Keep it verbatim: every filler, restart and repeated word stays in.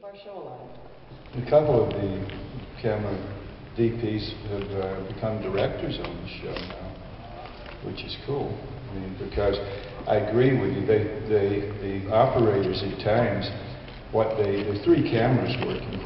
our show alive. A couple of the camera D Ps have uh, become directors on the show now, which is cool. I mean, because I agree with you, they, they, the operators at times, what they, the three cameras working